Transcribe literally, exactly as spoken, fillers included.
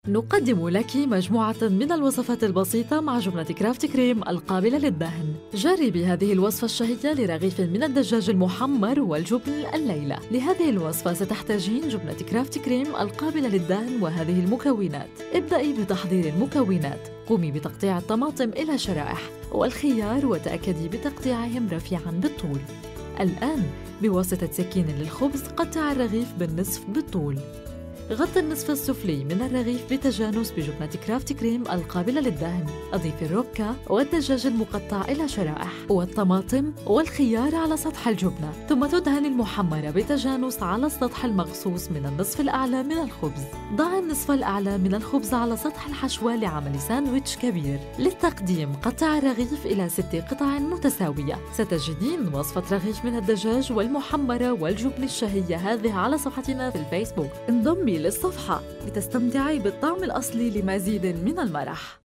نقدم لك مجموعة من الوصفات البسيطة مع جبنة كرافت كريم القابلة للدهن. جربي هذه الوصفة الشهية لرغيف من الدجاج المحمر والجبن الليلة. لهذه الوصفة ستحتاجين جبنة كرافت كريم القابلة للدهن وهذه المكونات. ابدأي بتحضير المكونات. قومي بتقطيع الطماطم إلى شرائح والخيار وتأكدي بتقطيعهم رفيعاً بالطول. الآن بواسطة سكين للخبز قطع الرغيف بالنصف بالطول. غطي النصف السفلي من الرغيف بتجانس بجبنة كرافت كريم القابلة للدهن. أضيفي الروكا والدجاج المقطع إلى شرائح والطماطم والخيار على سطح الجبنة، ثم تدهن المحمرة بتجانس على السطح المقصوص من النصف الأعلى من الخبز. ضع النصف الأعلى من الخبز على سطح الحشوة لعمل ساندويتش كبير. للتقديم قطع الرغيف إلى ست قطع متساوية. ستجدين وصفة رغيف من الدجاج والمحمرة والجبن الشهية هذه على صفحتنا في الفيسبوك. انضمي للصفحة لتستمتعي بالطعم الأصلي لمزيد من المرح.